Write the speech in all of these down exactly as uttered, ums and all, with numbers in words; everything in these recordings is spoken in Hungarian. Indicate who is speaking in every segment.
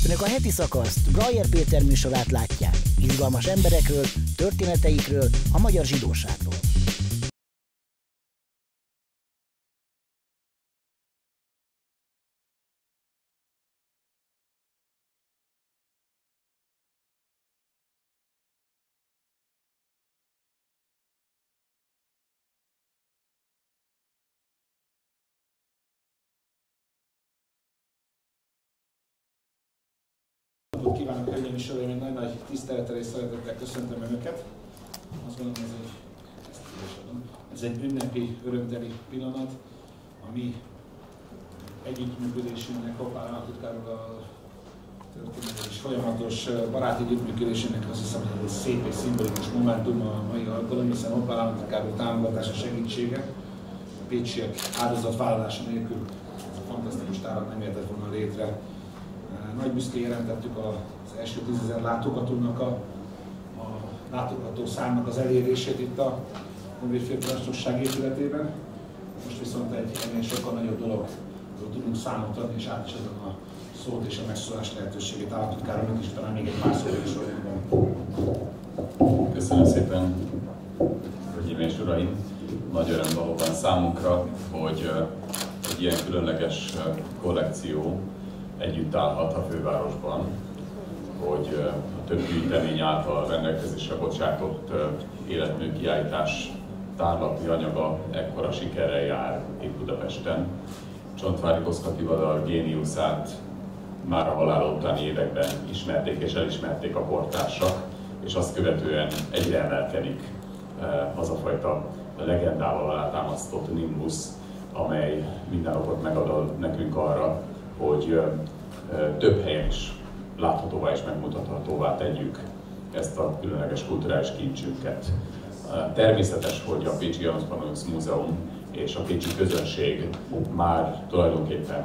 Speaker 1: Önök a heti szakaszt, Brajer Péter műsorát látják. Izgalmas emberekről, történeteikről, a magyar zsidóságról.
Speaker 2: Kívánok, hölgyeim és uraim, egy nagy-nagy tisztelettel és szeretettel köszöntöm Önöket. Azt gondolom, ez egy, ez egy ünnepi, örömteli pillanat, a mi együttműködésünknek, Hoppár államtitkárral történő és folyamatos baráti együttműködésének azt hiszem, hogy egy szép és szimbolikus momentum a mai alkalom, hiszen Hoppár államtitkár támogatása, segítsége, a pécsiek áldozatvállalása nélkül ez a fantasztikus tárat nem értett volna létre. Nagy büszkén jelentettük az első tízezer látogatónak a, a látogató számnak az elérését itt a Honvéd Főparancsnokság épületében. Most viszont egy ennél sokkal nagyobb dologról tudunk számot adni, és át is adom a szót és a megszólás lehetőségét államtitkárnak is, talán még egy pár szót is sorban.
Speaker 3: Köszönöm szépen, hölgyeim és uraim! Nagy öröm valóban számunkra, hogy egy ilyen különleges kollekció együtt állhat a fővárosban, hogy a több gyűjtemény által rendelkezésre bocsátott életmű kiállítás tárlati anyaga ekkora sikerrel jár itt Budapesten. Csontváry Kosztka Tivadar géniuszát már a halála utáni években ismerték és elismerték a kortársak, és azt követően egyre emelkedik az a fajta legendával alátámasztott nimbus, amely minden okot megad nekünk arra, hogy több helyen is láthatóvá és megmutathatóvá tegyük ezt a különleges kulturális kincsünket. Természetes, hogy a Pécsi János Pannonius Múzeum és a pécsi közönség már tulajdonképpen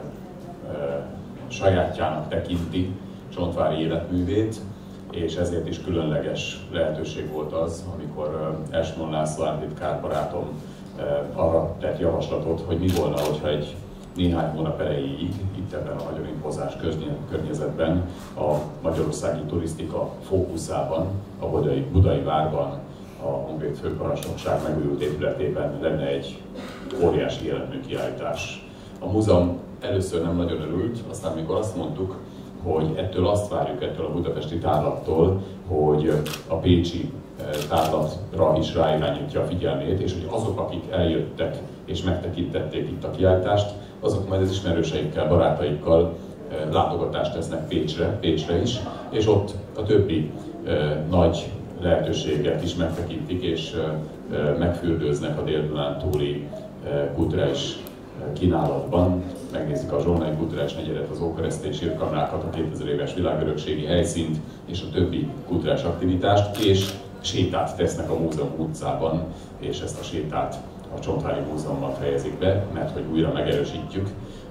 Speaker 3: sajátjának tekinti Csontváry életművét, és ezért is különleges lehetőség volt az, amikor Esmond László államtitkár barátom arra tett javaslatot, hogy mi volna, hogyha egy néhány hónap erejéig itt ebben a nagyon impozás környezetben, a magyarországi turisztika fókuszában, a budai, budai várban, a Honvéd Főparancsnokság megújult épületében lenne egy óriási életmű kiállítás. A múzeum először nem nagyon örült, aztán amikor azt mondtuk, hogy ettől azt várjuk, ettől a budapesti tárlattól, hogy a pécsi tárlatra is ráirányítja a figyelmét, és hogy azok, akik eljöttek és megtekintették itt a kiállítást, azok majd az ismerőseikkel, barátaikkal látogatást tesznek Pécsre, Pécsre is, és ott a többi nagy lehetőséget is megtekintik, és megfürdőznek a Dél-Dunántúli kulturális kínálatban. Megnézik a Zsolnai kulturális negyedet, az Ókeresztély sírkamrákat, a kétezer éves világörökségi helyszínt és a többi kulturális aktivitást, és sétát tesznek a múzeum utcában, és ezt a sétát a Csontváry Múzeummal fejezik be, mert hogy újra megerősítjük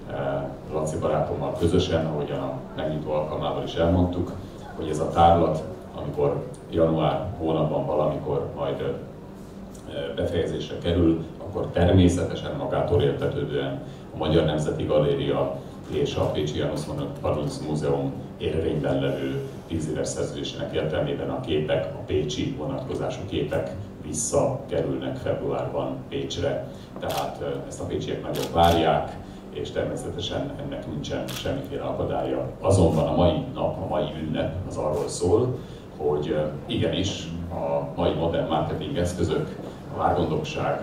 Speaker 3: Laci barátommal közösen, ahogyan a megnyitó alkalmával is elmondtuk, hogy ez a tárlat, amikor január hónapban valamikor majd befejezésre kerül, akkor természetesen magától értetődően a Magyar Nemzeti Galéria és a Pécsi János Pannonius Múzeum érvényben levő tíz éves szerződésének értelmében a képek, a pécsi vonatkozású képek visszakerülnek februárban Pécsre. Tehát ezt a pécsiek nagyon várják, és természetesen ennek nincsen semmiféle akadálya. Azonban a mai nap, a mai ünnep az arról szól, hogy igenis a mai modern marketing eszközök, a várgondokság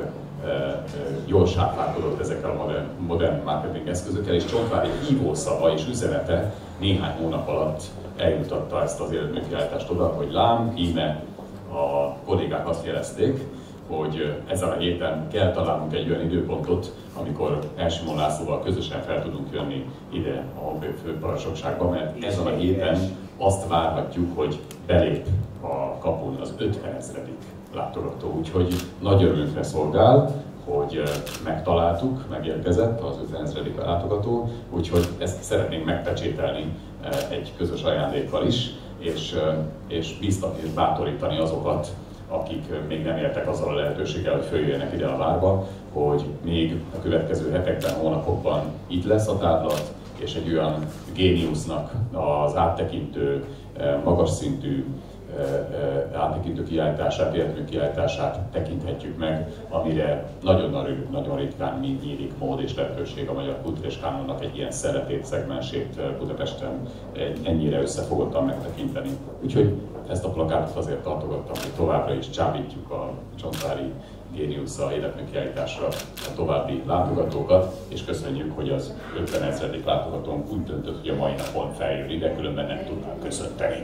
Speaker 3: jól sáfárkodott ezekkel a modern, modern marketing eszközökkel, és Csontváry hívószava és üzenete néhány hónap alatt eljutatta ezt az életműkiállítást oda, hogy lám, íme a kollégák azt jelezték, hogy ezen a héten kell találnunk egy olyan időpontot, amikor Esmond Lászlóval közösen fel tudunk jönni ide a Honvéd Főparancsnokságba, mert ezen a héten azt várhatjuk, hogy belép a kapun az ötvenezredik látogató. Úgyhogy nagy örömünkre szolgál, hogy megtaláltuk, megérkezett az ötvenezredik látogató, úgyhogy ezt szeretnénk megpecsételni egy közös ajándékkal is, és, és bíztatni és bátorítani azokat, akik még nem éltek azzal a lehetőséggel, hogy följöjjenek ide a várba, hogy még a következő hetekben, hónapokban itt lesz a tárlat, és egy olyan géniusznak az áttekintő, magas szintű áttekintő kiállítását, életmű kiállítását tekinthetjük meg, amire nagyon-nagyon ritkán nyílik mód és lehetőség a Magyar Kultúra és Kánonnak egy ilyen szeretét, szegmensét Budapesten ennyire összefogottan megtekinteni. Úgyhogy ezt a plakátot azért tartogattam, hogy továbbra is csábítjuk a Csontváry Géniusza életmű kiállításra a további látogatókat, és köszönjük, hogy az ötvenezredik látogatónk úgy döntött, hogy a mai napon feljön ide, különben nem tudnánk köszönteni.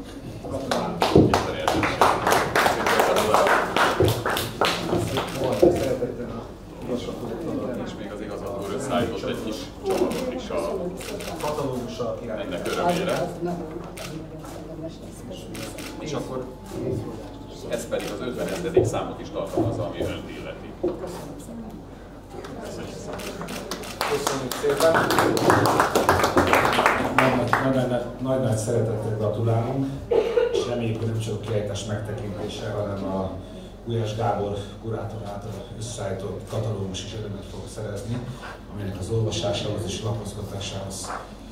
Speaker 3: És még az igazgató összeállított egy kis csomagot is a katalógussal ennek örömére. És akkor ez pedig az ötvenezredik számot is tartalmazza, ami önt illeti. Köszönjük szépen!
Speaker 2: Köszönjük szépen! Nagy-nagy szeretettel gratulálunk, és reméljük, hogy nem csak a kiállítás megtekintése, hanem a Gulyás Gábor kurátor által összeállított katalógus is örömet fog szerezni, aminek az olvasásához és lapozgatásához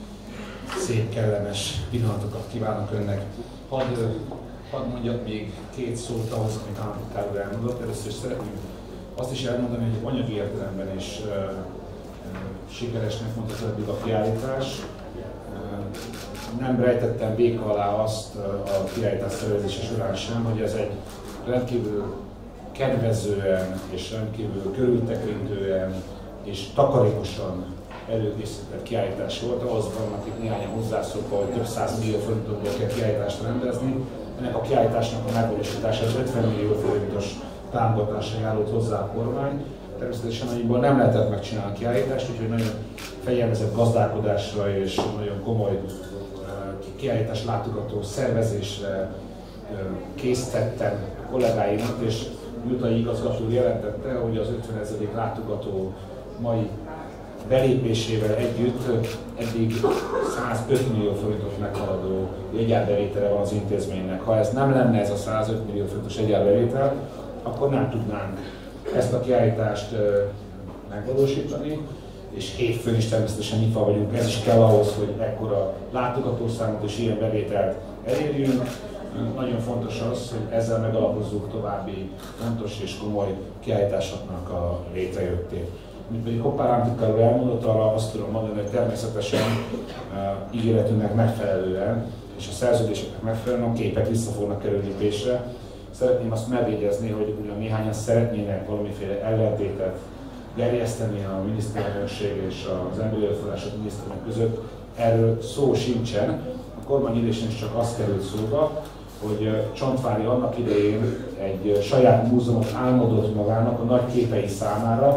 Speaker 2: szép, kellemes pillanatokat kívánok önnek. Hadd, hadd mondjak még két szót ahhoz, amit államtitkár úr elmondott. Először is szeretném azt is elmondani, hogy anyagi értelemben is uh, uh, sikeresnek mondható eddig a kiállítás. Uh, nem rejtettem véka alá azt uh, a kiállítás szervezése során sem, hogy ez egy rendkívül kedvezően és rendkívül körültekintően és takarékosan előkészített kiállítás volt. Ahhoz vannak itt néhányan hozzászokva, hogy több száz millió forintokból kell kiállítást rendezni. Ennek a kiállításnak a megvalósítása az ötven millió forintos támogatásra járult hozzá a kormány. Természetesen annyiból nem lehetett megcsinálni a kiállítást, úgyhogy nagyon fegyelmezett gazdálkodásra és nagyon komoly kiállítás látogató szervezésre késztettem kollégáimat, és Jutai igazgató jelentette, hogy az ötvenezredik látogató mai belépésével együtt eddig százöt millió forintot meghaladó jegyárbevétele van az intézménynek. Ha ez nem lenne ez a százöt millió forintos jegyárbevétel, akkor nem tudnánk ezt a kiállítást megvalósítani, és hétfőn is természetesen nyitva vagyunk, ez is kell ahhoz, hogy ekkora látogatószámot és ilyen bevételt elérjünk. Nagyon fontos az, hogy ezzel megalapozzuk további fontos és komoly kiállításoknak a létrejöttét. Mint pedig Hoppár államtitkár úr elmondott, arra azt tudom mondani, hogy természetesen uh, ígéretünknek megfelelően és a szerződéseknek megfelelően a képek vissza fognak kerülni Pécsre. Szeretném azt megjegyezni, hogy ugyan néhányan szeretnének valamiféle ellentétet gerjeszteni a miniszterelnökség és az emberi erőforrások miniszternek között. Erről szó sincsen. A kormányülésen is csak az került szóba, hogy Csontváry annak idején egy saját múzeumot álmodott magának a nagy képei számára,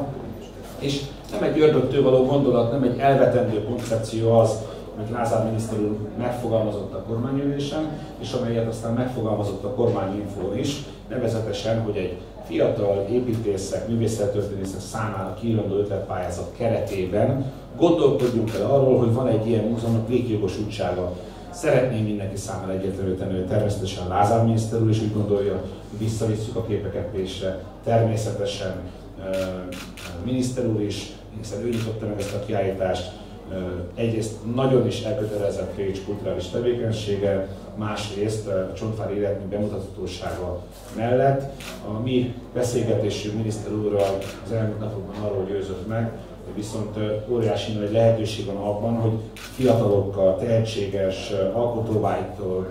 Speaker 2: és nem egy ördögtől való gondolat, nem egy elvetendő koncepció az, amit Lázár miniszter úr megfogalmazott a kormányülésen, és amelyet aztán megfogalmazott a kormányinfón is, nevezetesen, hogy egy fiatal építészek, művészettörténészek számára kiírandó ötletpályázat keretében gondolkodjunk el arról, hogy van egy ilyen múzeumnak létjogosultsága. Szeretném mindenki számára egyértelmű tenni, hogy természetesen Lázár miniszter úr is úgy gondolja, hogy visszavisszük a képeket Pécsre, természetesen uh, miniszter úr is, hiszen ő nyitotta meg ezt a kiállítást. Uh, egyrészt nagyon is elkötelezett Pécs kulturális tevékenysége, másrészt a Csontváry életmű bemutathatósága mellett. A mi beszélgetésünk miniszter úrral az elmúlt napokban arról győzött meg, viszont óriási nagy lehetőség van abban, hogy fiatalokkal, tehetséges, alkotóvágytól,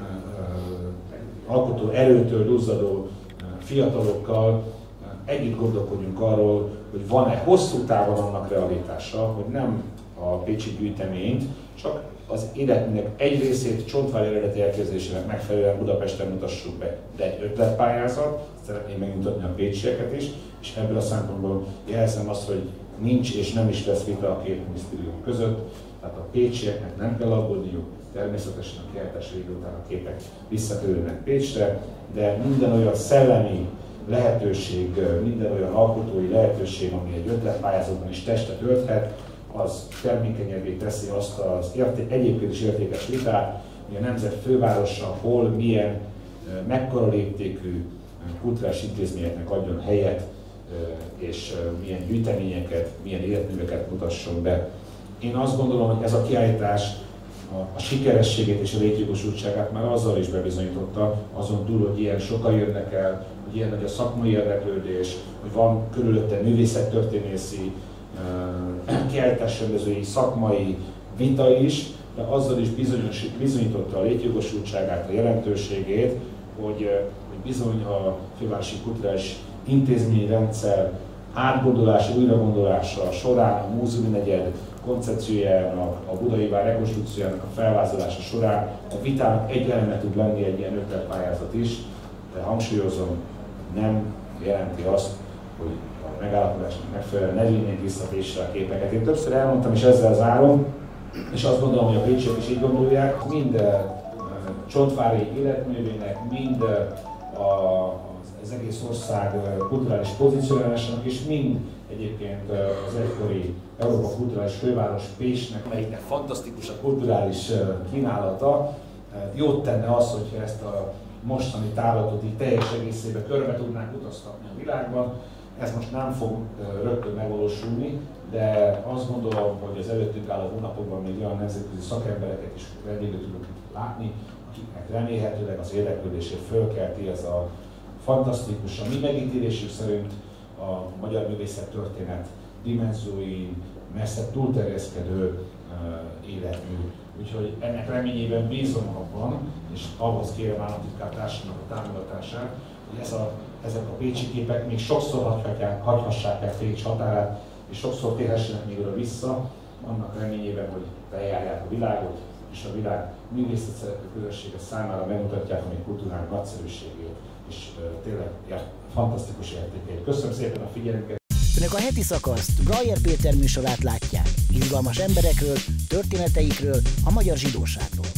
Speaker 2: alkotó erőtől duzzadó fiatalokkal együtt gondolkodjunk arról, hogy van-e hosszú távon annak realitása, hogy nem a pécsi gyűjteményt, csak az életműnek egy részét Csontváry eredeti elképzelésének megfelelően Budapesten mutassuk be. De egy ötletpályázat, szeretném megmutatni a pécsieket is, és ebből a szempontból jelzem azt, hogy nincs és nem is lesz vita a két minisztérium között, tehát a pécsieknek nem kell aggódniuk, természetesen a kiállítás vége után a képek visszakerülnek Pécsre, de minden olyan szellemi lehetőség, minden olyan alkotói lehetőség, ami egy ötletpályázatban is testet ölthet, az termékenyebbé teszi azt az érté- egyébként is értékes vitát, hogy a nemzet fővárosa hol, milyen, mekkora léptékű kulturális intézményeknek adjon helyet, és milyen gyűjteményeket, milyen életműveket mutasson be. Én azt gondolom, hogy ez a kiállítás a, a sikerességét és a létjogosultságát már azzal is bebizonyította, azon túl, hogy ilyen sokan jönnek el, hogy ilyen nagy a szakmai érdeklődés, hogy van körülötte művészettörténészi, kiállításrendezői, szakmai vita is, de azzal is bizonyos, bizonyította a létjogosultságát, a jelentőségét, hogy, hogy bizony a fővárosi kulturális intézményrendszer átgondolása, újragondolása során, a múzeumi negyed koncepciójának, a budai vár rekonstrukciójának a felvázolása során a vitának egy eleme tud lenni egy ilyen ötletpályázat is, de hangsúlyozom, nem jelenti azt, hogy a megállapodásnak megfelelően ne vinnénk vissza Pécsre a képeket. Én többször elmondtam, és ezzel zárom, és azt gondolom, hogy a pécsiek is így gondolják, mind Csontvári életművének, mind a az egész ország kulturális pozícionálásának, és mind egyébként az egykori Európa kulturális főváros Pécsnek, amelyiknek fantasztikus a kulturális kínálata. Jót tenne az, hogyha ezt a mostani távlatot így teljes egészében körbe tudnánk utaztatni a világban. Ez most nem fog rögtön megvalósulni, de azt gondolom, hogy az előttünk álló hónapokban még olyan nemzetközi szakembereket is vendégül tudunk látni, akiknek remélhetőleg az érdeklődését fölkelti ez a fantasztikus, a mi megítélésük szerint a magyar művészettörténet dimenziói messze túlterjeszkedő uh, életmű. Úgyhogy ennek reményében bízom abban, és ahhoz kérem államtitkár társamnak a támogatását, hogy ez a, ezek a pécsi képek még sokszor hagyhassák el Pécs határát, és sokszor térhessenek még oda vissza, annak reményében, hogy bejárják a világot, és a világ művészetszerető közössége számára megmutatják a mi kultúránk nagyszerűségét, és uh, tényleg ja, fantasztikus értékeit. Köszönöm szépen a figyelmüket!
Speaker 1: Önök a heti szakaszt Brajer Péter műsorát látják. Izgalmas emberekről, történeteikről, a magyar zsidóságról.